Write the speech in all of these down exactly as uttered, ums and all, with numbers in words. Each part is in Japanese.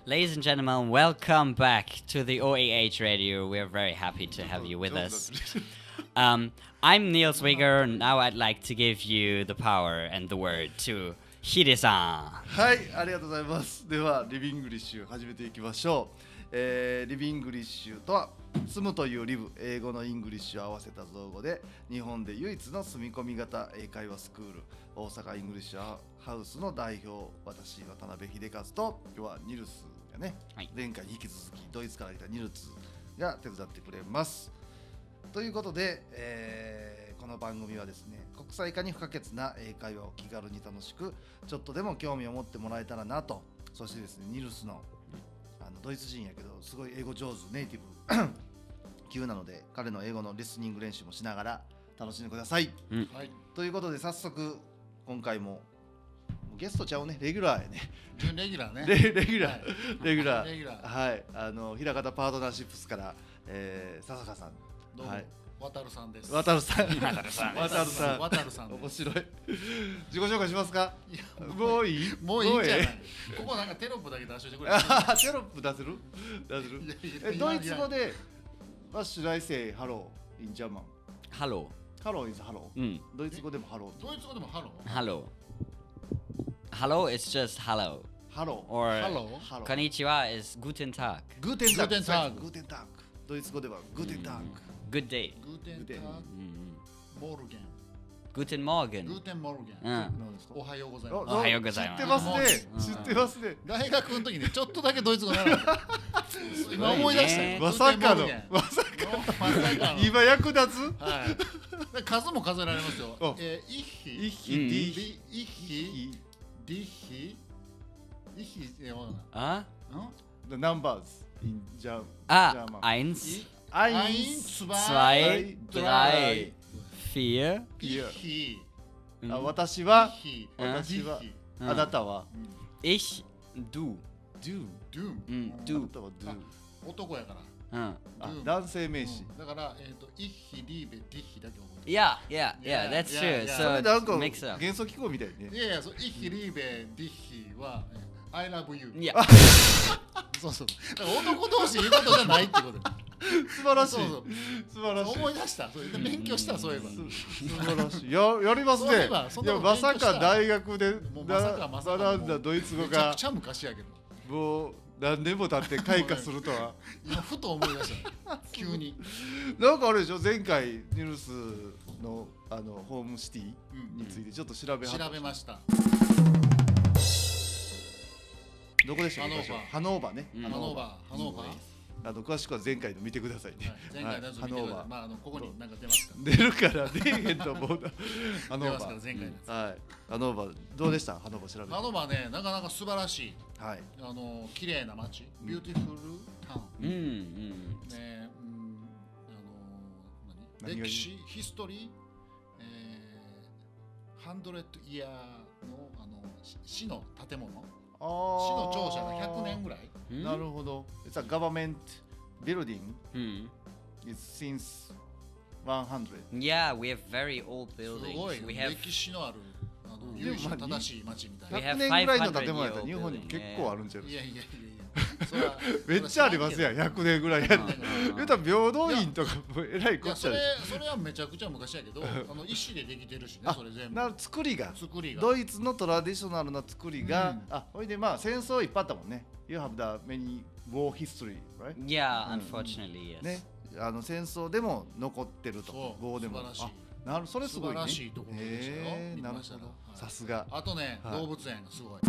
Ladies and gentlemen, welcome back to the O A H Radio. We're very happy to have you with us. Um, I'm Niels Wigger. Now I'd like to give you the power and the word to Hide-san. はい、ありがとうございます。では、リビングリッシュ始めていきましょう。えー、リビングリッシュとは、住むというリブ、英語のイングリッシュを合わせた造語で、日本で唯一の住み込み型英会話スクール、大阪イングリッシュハウスの代表、私、渡辺秀和と、今日はニルスがね、はい、前回に引き続き、ドイツから来たニルスが手伝ってくれます。ということで、えー、この番組はですね、国際化に不可欠な英会話を気軽に楽しく、ちょっとでも興味を持ってもらえたらなと、そしてですね、ニルスのあのドイツ人やけどすごい英語上手、ネイティブ急なので彼の英語のリスニング練習もしながら楽しんでください、うんはい、ということで早速今回もゲストちゃうね、レギュラーやねレギュラーねレレギュラー、はい、レギュラーレギュラーはいあの平方パートナーシップスから、えー、笹香さんどうも、はい、渡るさんです。 渡るさん渡るさん渡るさん渡るさん面白い自己紹介しますか。もういいもういいんじゃない。ここなんかテロップだけ出してくれ。 テロップ出せる出せるえドイツ語で What should I say hello in German? Hello Hello is hello、うん、ドイツ語でもハロー。 ドイツ語でもハロー Hello Hello is just hello Hello or hello Konnichiwa is Guten Tag Guten Tag Guten Tag ドイツ語では Guten Tag Good day Guten Tag Morgen Guten Morgen Guten Morgen おはようございます。 おはようございます。 知ってますね知ってますね。 大学の時にちょっとだけドイツ語習った今思い出したまさかのまさかの今役立つはい数も数えられますよ。えー、イッヒイッヒディヒイッヒディヒイッヒあ The numbers in German あ、eins eins zwei drei vier イッヒあ私は私はあなたは ich du do do うん do あなたは do 男やからうんあ男性名詞だからえっとイッヒリーベディッヒだけ覚えてる。 Yeah yeah yeah that's true so it makes up 元素記号みたいね。 いやいやそうイッヒリーベディッヒは I love you いやそうそうだから男同士言うことじゃないってこと素晴らしいそうそう素晴らしい思い出したそれで勉強したそういえば素晴らしいややりますね。いやまさか大学で学んだドイツ語がめちゃくちゃ昔やけどもう何年も経って開花するとは今ふと思い出した急になんかあれでしょ前回ニルスのあのホームシティについてちょっと調べはった、 調べました。 どこでしたっけ？ハノーバーね。 ハノーバーハノーバーあの詳しくは前回の見てくださいね。 前回の見てください。まああのここになんか出ますか。 出るから出えへんと思う。ハノーバー。 前回のやつ。 はい。ハノーバーどうでした？ハノーバー調べて。 ハノーバーねなかなか素晴らしい。 はい。 あの綺麗な街、ビューティフルタウン。 うんうん。 ねうんあの何？歴史ヒストリーえーハンドレッドイヤーのあの市の建物。市の庁舎がひゃくねんぐらい。 なるほど。It's a government building. It's since one hundred. Yeah, we have very old buildings. すごい。 We have 歴史のあるあの由緒正しい街みたいな。 ひゃくねんぐらいの建物やったら日本に結構あるんちゃう？ いやいやいやいや。 めっちゃありますやんひゃくねんぐらいやったら。言うたら平等院とかもえらいこっちゃで。 それはめちゃくちゃ昔やけど、あの石でできてるしねそれ全部。 な作りが。 作りが。 ドイツのトラディショナルな作りが、あ、ほいでまあ戦争いっぱいあったもんね。You have the many war history, right? Yeah, unfortunately, yes. ね、あの戦争でも残ってると。war でも。あ、なるそれすごいね。 素晴らしいところでしたよ。 なるほど。さすが。 あとね、動物園がすごい。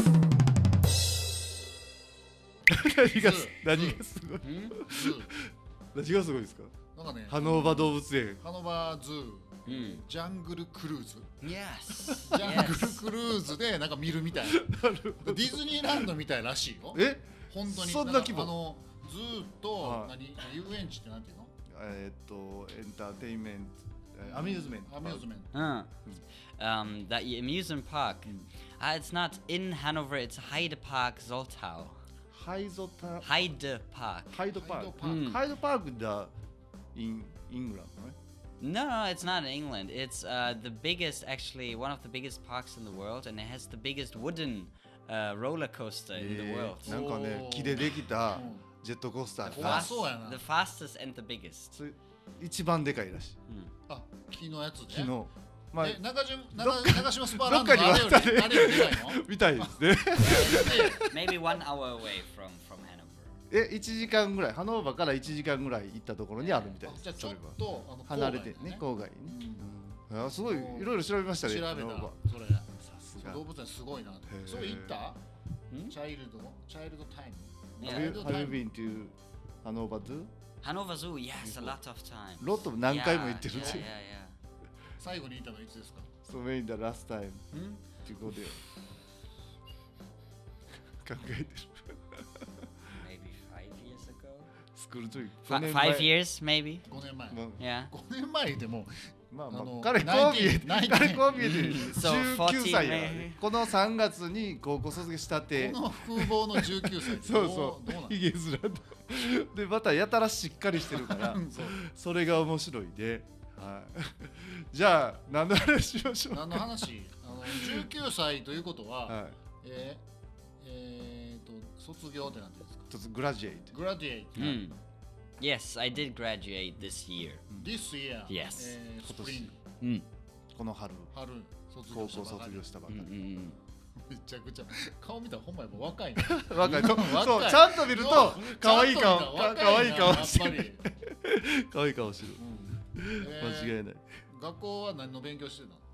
何が何がすごい？何がすごいですか？ なんかね、 ハノーバ動物園。 ハノーバズー、ジャングルクルーズ。 Yes。 ジャングルクルーズでなんか見るみたい。ディズニーランドみたいらしいよ。 え？ 本当に。 そんな規模？ あのズーと何遊園地ってなんていうの？ えっとエンターテインメント、アミューズメント。 アミューズメント。 うん。Um, the amusement park. Uh, it's not in Hanover. It's Heide Park Soltau. ハイゾタ。 ハイドパーク。 ハイドパーク。ハイドパークだ。in England, right? No, no, it's not in England. It's uh, the biggest, actually, one of the biggest parks in the world, and it has the biggest wooden uh, roller coaster in the え world. ーなんかね木でできたジェットコースター The, が fast- そうやな。 the fastest and the biggest. それ一番でかいらしい Mm. あ、木のやつで。 昨日まあえ、中島どっか長島スパーランドのどっかにあれより渡れあれよりでかいの？ みたいですね Maybe one hour away from, from Hanover. えいちじかんぐらいハノーバーからいちじかんぐらい行ったところにあるみたいですじゃあちょっそれはとあの離れてね郊外にね、うんあすごいいろいろ調べましたね調べたハノーバーそれ。 さすが動物園すごいな。 ーそれ行った？ んチャイルドチャイルドタイム。 Yeah. Have you, have you been to ハノーバー Zoo? Hanover Zoo, yes, a lot of times. ロット何回も行ってる yeah, って yeah, yeah, 最後に行ったのいつですか？ So when the last time yeah. Hmm? to go there 考えてる Maybe five years ago. スクールトリップ Fi- five years, maybe. ごねんまえ。 まあ Yeah. ごねんまえでもまあまああの彼こう見えてナインティ彼こう見えて So じゅうきゅうさいや forty このさんがつに高校卒業したてこの風貌のじゅうきゅうさいってそうどそうどうなんひげ面とでまたやたらしっかりしてるからそうそれが面白いで、はい、じゃあ何の話しましょう何の話あのじゅうきゅうさいということは、 はいえー、えー、と卒業って何て言うんですか？ ちょっとグラジュエイトグラディエイト、 Mm. Yes, I did graduate this year. This year、 Yes えー、スプリング Mm. この春春卒高業したばかり校卒業したばか Mm, り mm, mm. めちゃくちゃ顔見たらほんまやっぱ若いな若いと若いそうちゃんと見ると可愛い顔ちゃんと見たらか可愛い顔若してなやっぱり、 る可愛い顔してるうんえー間違いない学校は何の勉強してたの？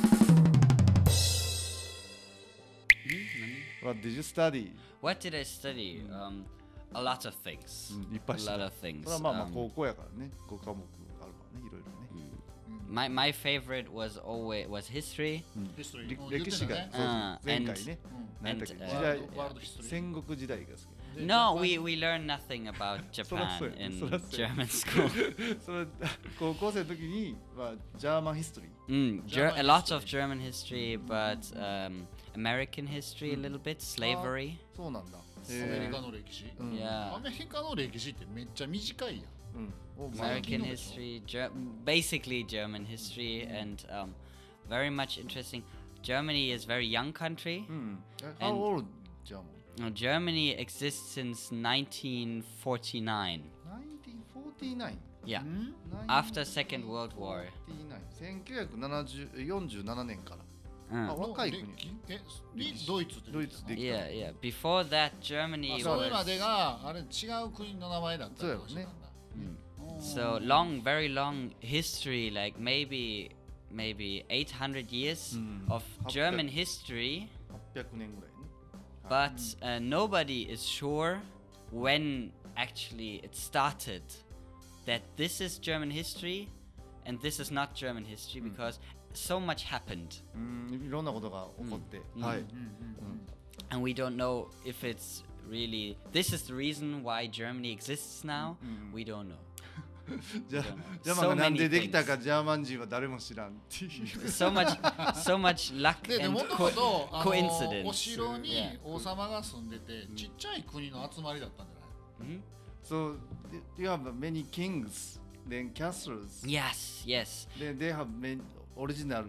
What did you study? What did I study? Um, a lot of things. うんいっぱい A して lot た of things. それはまあまあ Um, 高校やからねご科目あるわねいろいろね my my favorite was always was history. ヒストリりーうん歴史が言ってたねそうそううん前回 and- ねうん何だっけ and, 時 uh, 代ワールドワールドヒストリー戦国時代が好きで No, ジ we ャパン we learned nothing about そらそう Japan や in そらそうや German school. それ高校生の時にはジャーマンヒストリー Mm, German Ger- a lot history. of German history, but um, American history a little bit, slavery. そうなんだアメリカの歴史、 うん Yeah. アメリカの歴史ってめっちゃ短いやん。 うんお American まあ history, Ger- basically German history, and um, very much interesting. Germany is a very young country. うんえ And- How old ジャーマン Now, Germany exists since nineteen forty-nine. ナインティーンフォーティーナイン Yeah, ん after Second World War. せんきゅうひゃくななじゅうよんじゅうななねんからあ Mm. 若い国歴えにドイツってドイツでき Yeah, yeah. Before that, あ Germany それま was でがあれ違う国の名前だったってことなんだ。 so long, very long history, like maybe maybe eight hundred years Mm. of German history. はっぴゃくねんぐらいね But uh, nobody is sure when actually it started that this is German history and this is not German history because so much happened うんいろんなことが起こってうんはいうんうん、 and we don't know if it's really this is the reason why Germany exists now. Mm. We don't know. じゃあ So ジャーマンがなんで many できたかジャーマン人は誰も知らんっていう So much, so much luck でで and もと co- もとあの coincidence. お城に Yeah. 王様が住んでて、ちっちゃい国の集まりだったんじゃない？ Mhm. So you have many kings then castles Yes, yes. then they have many original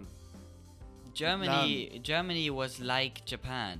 Germany, Germany was like Japan.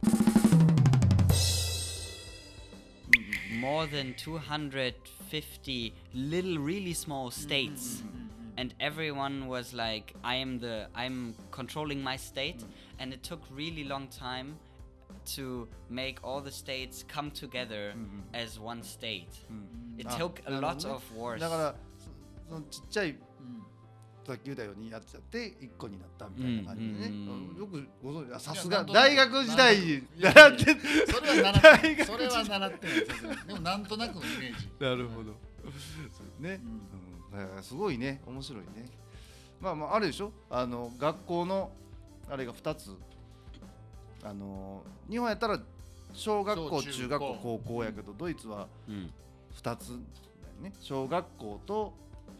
More than two hundred fifty little, really small states, and everyone was like, "I am the, I'm controlling my state," and it took really long time to make all the states come together as one state. It あ took a なる lot ほどね of wars. だからそそのちっちゃいうんさっき言ったようにやっちゃって一個になったみたいな感じでね、 うんよくご存知あさすいやなんとなくが大学時代にいや習ってそれは習ってないそれは習ってないさすがにでもなんとなくのイメージ。 なるほどそうね、うんだからすごいね面白いねまあまああれでしょあの学校のあれがふたつあの日本やったら小学校小中中学校高高校やけどドイツは Mm. ふたつだよね小学校と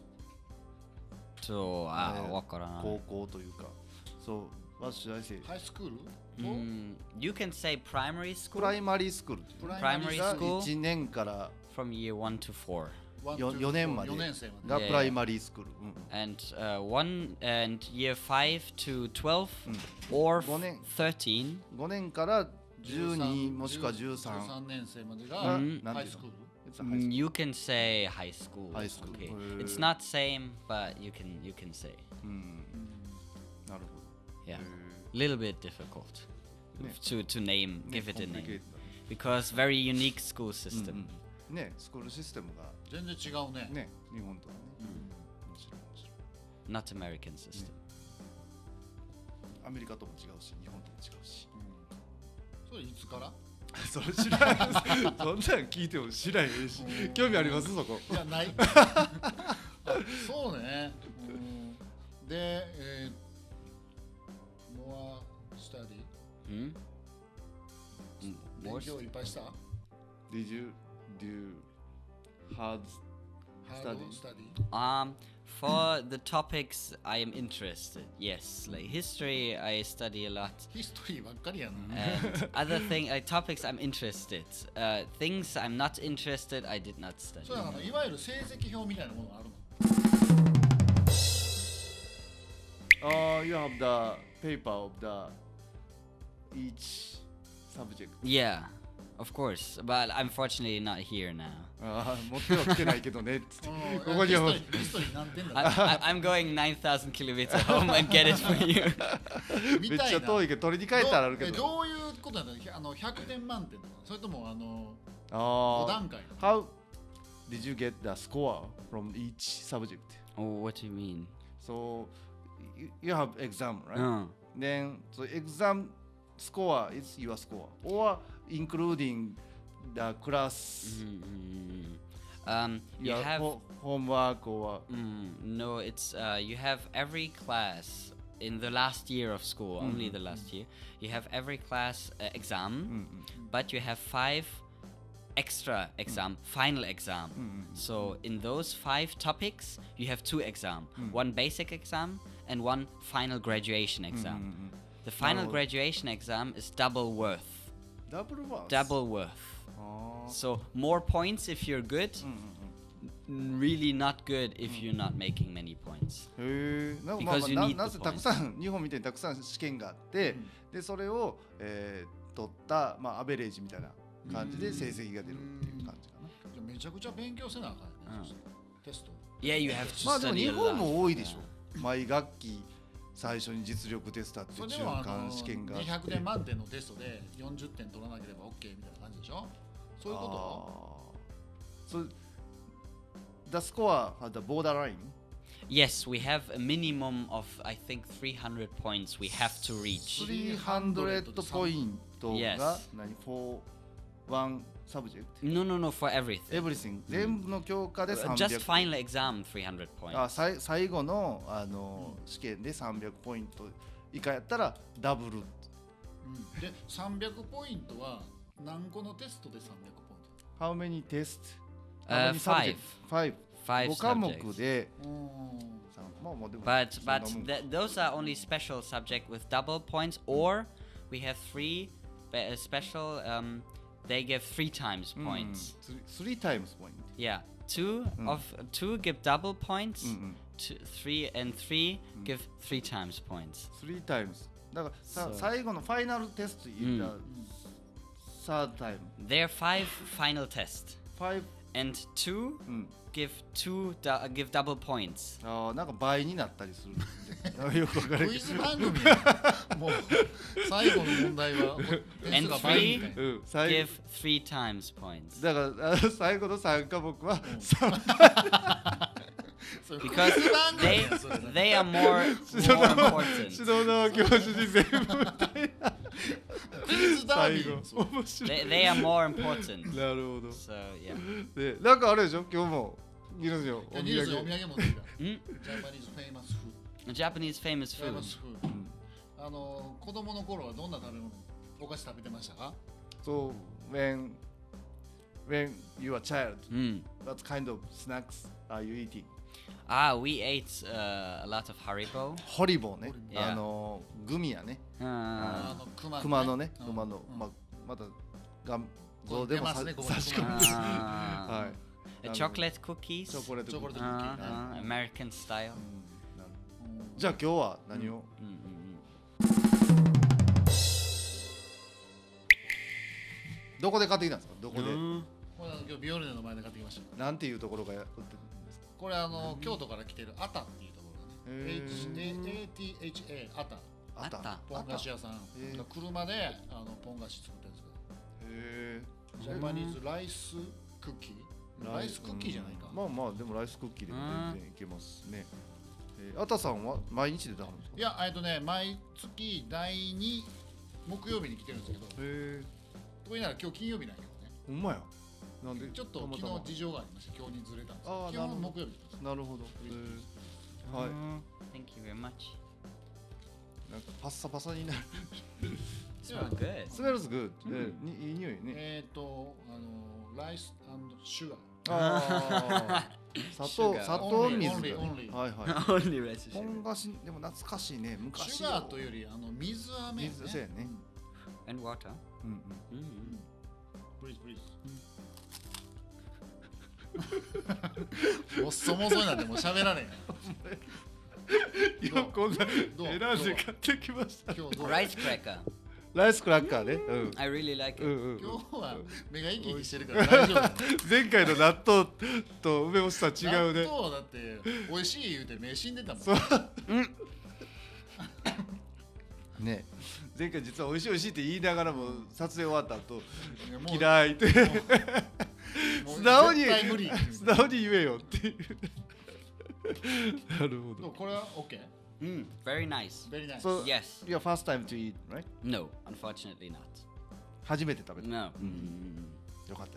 So, ah, Uh, わからない。 高校というかそう what should I say ハイスクールと Mm, you can say primary プ school ライマリースクールプライマリ primary ーが school いちねんから from year one to four, ワンよツーよねんまでよねん生まで。 が Yeah, プライマリースクール、うん and uh, one and year five to twelve, or One- thirteen. ごねんからじゅうにもしくはじゅうさん。 じゅうさんねん生までうがんハイスクール。 It's a high school. You can say high school. High school. Okay. Uh, It's not same, but you can you can say. うんなるほ Yeah. ど。 Little bit difficult Yeah. to to name, give it a name, Complicated. because very unique school system. うんうんね、スクールシステムが全然違うね。 ね、日本とはね。面白い面白い。 Not American system. アメリカとも違うし、日本とも違うし。 それいつから？ それ知らないです。そんなん聞いても知らないし、興味ありますそこ。 いやない。そうね。うんで、えー、モアスタディ。 Hmm? 勉 More 強いっぱいした？ Did you do hard ハード study? スタディ。 Um, for the topics I am interested, yes, like history, I study a lot. ヒストリーばっかりやな。 And other thing, like topics I'm interested. Uh, things I'm not interested, I did not study. そうやな、いわゆる成績表みたいなものがあるの。 Oh, you have the paper of the each subject. Yeah, of course, but unfortunately not here now. ああ、持っては来てないけどねっつって。 うんここにはもうヒストリーヒストリー何点 I, だ I, I'm going nine thousand kilometers home and get it for you. めっみたいな。 ちゃ遠いけど取りに帰ったらあるけどど。 どういうことなんだろう。あのひゃくてん満点なの？それともあのあごあ。 段階なの？ How did you get the score from each subject? Oh, what do you mean? So you, you have exam, right? Uh, Then so exam score is your score, or including the class, mm, um, you your have ho- homework, or mm, no. It's uh, you have every class in the last year of school. Only the last year. You have every class uh, exam, but you have five extra exam, final exam. So in those five topics, you have two exam: one basic exam and one final graduation exam. The final Now- graduation exam is double worth. double worth. Double worth. あー So more points if you're good, うんうんうん really not good if you're not making many points. へえ、なんかまあ Because まあ you な need な the ぜたくさん日本みたいにたくさん試験があって、でそれを、えー、取ったまあアベレージみたいな感じで成績が出るっていう感じかな。 じゃあめちゃくちゃ勉強せなあかんよね。テスト。 Yeah, you have to まあでも study 日 a 本 lot. も多いでしょ。毎学期最初に実力テストってそれ中でもあの間試験があって。 にひゃくてん満点のテストでよんじゅってん取らなければ OK みたいな感じでしょ。そういうこあー So the score had the borderline. Yes, we have a minimum of I think three hundred points we have to reach. さんびゃくポイントが Yes. 何 for one subject? No, no, no, for everything. Everything 全部の教科で Uh, さんびゃく Just final exam, three hundred あ points. さい最後のあの試験でさんびゃくポイント以下やったらダブル。 と。うんでさんびゃくポイントは何個のテストでさんびゃくポイン How many tests? Uh, How many five. subjects? Five. Five ご科目 subjects. でト？うんさんまあまあでも But そんな but もん th- those are only special subject with double points, or we have three uh, special. Um, they give three times うん points. three times point. Yeah, two of two give double points. うんうん Two, three and three give three times points. three times. だからさ So- 最後のファイナルテスト言ったら third time. There are five final tests, Five. and two うん give two du- uh, give double points. あーなんか倍になったりするんでよくわからんけどクイズ番組やもう最後の問題は点数が倍みたいな。 うん最 Give three times points だからあの最後のさん科目はさそれクイ because ズ番組 they やそれ they are more 指導 more の important. 指導の教授に全部みたいなクイズダービ最後ーやそれ面白い They, they are more important. なるほど So yeah. でなんかあれでしょ今日もニルスよおいやニュースお土土産産持ってきた。 Hmm? ジャパニーズフェイマスフー Japanese famous ド。フェイ food. マスフード。あの子供の頃はどんな食べ物お菓子食べてましたか？ So when when you are a child Mm. what kind of snacks are you eating? Ah, we ate uh, a lot of Haribo. ホリボーね Yeah. あのグミやね Uh, あの熊の熊のねうん熊のうんままた画像でもさ出ますねここに差し込んで uh, はい uh, chocolate cookies. チョコレートチョコレート Uh, クッキー uh, American style. うんなるうんじゃあ今日は何を Mm, mm, mm. どこで買ってきたんですか？どこで？ これは今日ビオルネの前で買ってきました。 なんていうところが売ってるんですか？ これあの京都から来てるアタっていうところがね。H A T H A アタ。 あったポン菓子屋さん。車であのポン菓子作ってるんですけど。 へえ。 ジャパニーズライスクッキー。ライスクッキーじゃないか。 まあまあでもライスクッキーでも全然いけますね。あたさんは毎日で出はるんですか？ いや、えっとね、毎月だいに木曜日に来てるんですけど、 へえ。 というなら今日金曜日なんやけどね。 ほんまや。なんで？ ちょっと昨日事情がありまして、今日にずれたんですけど、基本木曜日です。 なるほど。はい。 Thank you very much. なんかパッサパサになる。 Smells good. Smells good. いい匂いね。 えっと、あの、ライス&シュガー。 ああ。砂糖、砂糖水。はいはい。 Only rice. ポン菓子でも懐かしいね。昔。 シュガーというよりあの水飴。 水そうやね。 And water. うんうん。 Please, please. もうそもそもなんてもう喋られん。 いやこんな選んで買ってきました。 ライスクラッカー。 ライスクラッカーね。うん。 I really like it. 今日は目が生き生きしてるから大丈夫。 前回の納豆と梅干しとは違うね。 納豆だって美味しい言うて目死んでたもん。 ね。前回実は美味しい美味しいって言いながらも撮影終わった後嫌いって素直に素直に言えよっていう。なるほど。 これは OK? Mm, very nice. Very nice. So, yes. Your first time to eat, right? No, unfortunately not. 初めて食べた。 No. よかったよかった。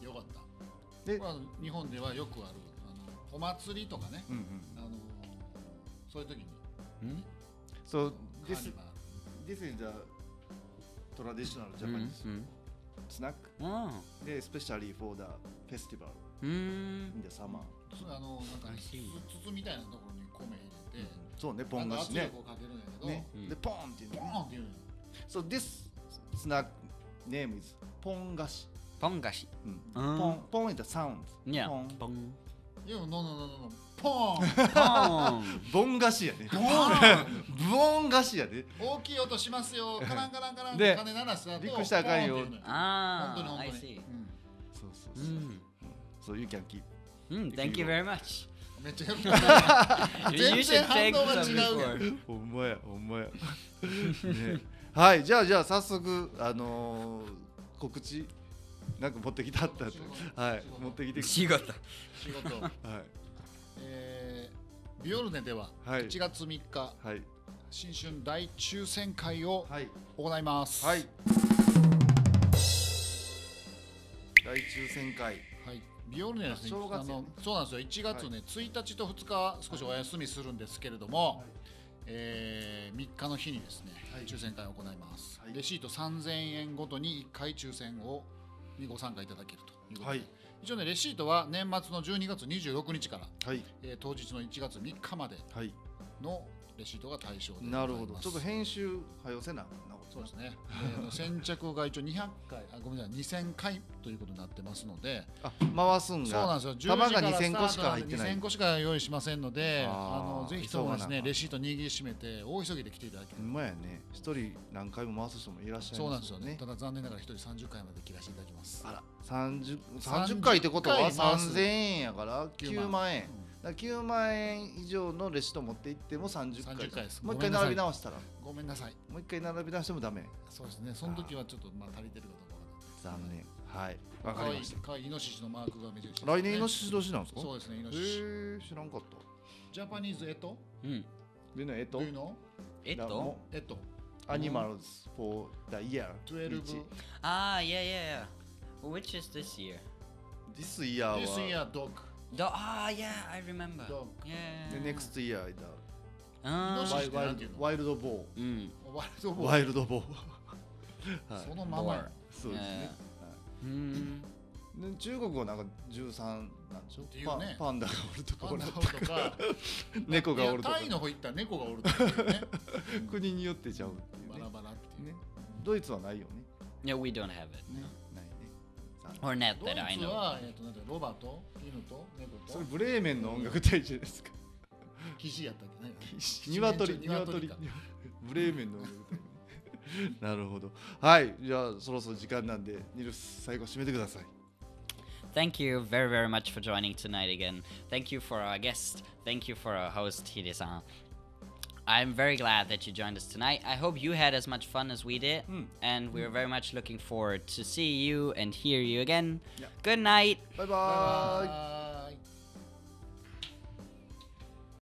よかった。で、これは日本ではよくあるあのお祭りとかね。あのそういう時に。 So this this is the traditional Japanese snack. Especially for the festival in the summer. あのなんか筒みたいなところに米入れて、 そうね、ポン菓子ね。 圧力をかけるんやけど、 ね、でポンっていうの。 ポンっていうの。 So this snack name is ポン菓子。 ポン菓子。 ポンポン is the sound. Yeah. ポン。 いや、no no no no. ポン。 ポン。 ボン菓子やね。ボン菓子やね。 大きい音しますよ。カランカランカランって鐘鳴らした後。 びっくりしたらあかんよ。 ああ、本当に本当に。 そうそうそう。So you can keep. Mm, thank you very much. めっちゃ喜んでる。全然反応が違う。 ほんまや、ほんまや。ね、はい、じゃあじゃあ早速あのー、告知なんか持ってきたったって、はい、持ってきて。 仕事。 仕事。はい。えー、ビオルネではいちがつみっか、はい、新春大抽選会を行います。はい。 大抽選会。はい。 ビオルネですね、あのそうなんですよ、いちがつね、はい、ついたちとふつか少しお休みするんですけれども、はい、えー、みっかの日にですね、はい、抽選会を行います、はい、レシートさんぜんえんごとにいっかい抽選をにご参加いただけるということで、はい、一応ね、レシートは年末のじゅうにがつにじゅうろくにちから、はい、えー、当日のいちがつみっかまでのレシートが対象でございます。なるほど、 ちょっと編集はよせなそうですね、えー、先着が一応にひゃっかい、あ、ごめんなさい、にせんかいということになってますので、 あ、回すんが、 そうなんですよ、 玉がにせんこしか入ってない、 にせんこしか用意しませんので、あのぜひともですね、レシート握りしめて大急ぎで来ていただきたい。 うまやね、一人何回も回す人もいらっしゃいますよね。 そうなんですよね。ただ残念ながら一人さんじゅっかいまで切らせていただきます。 あら、三十三十回ってことはさんぜんえんやからきゅうまんえん。だきゅうまんえん以上のレシート持って行ってもさんじゅっかいです。もう一回並び直したらごめんなさい、 もう一回並び直してもダメ。 そうですね、その時はちょっとまあ足りてるかどうか残念。はい、わかりました。 かわいいイノシシのマークがめちゃくちゃ、 来年イノシシ年なんですか？ そうですね、イノシシ。 へえ、知らんかった。 ジャパニーズエト？ うん。 Do you know エト？ Do you know？ エト？ エト。 Animals for the year。 twelve。 ああ、yeah yeah yeah。Which is this year？ This year は This year dog。 Do ah yeah, I remember. Dog. The Yeah. next year is the ワイルドボー。 うん。 ワイルドボー。 ワイルドボー。 そのまま。 そうですね。 うん。 中国はなんかじゅうさんなんでしょ。 っていうね。 パンダがおるとか。 パンダがおるとか。 猫がおるとか。 タイの方行ったら猫がおるとかね。 国によってちゃうっていうね。 バラバラっていうね。 ドイツはないよね。 Yeah, we don't have it. ね。ないね。 Or not that I know. ドイツはえっとなんてロバと犬と猫と。 それブレーメンの音楽隊じゃないですか。 キジやったっけね。 鶏、鶏、鶏。ブレーメンの音楽隊。 なるほど。はい、じゃあそろそろ時間なんで、ニルス最後締めてください。 Thank you very, very much for joining tonight again. Thank you for our guest. Thank you for our host, Hide-san. I'm very glad that you joined us tonight. I hope you had as much fun as we did. Mm. And we're very much looking forward to see you and hear you again. Yeah. Good night. Bye bye.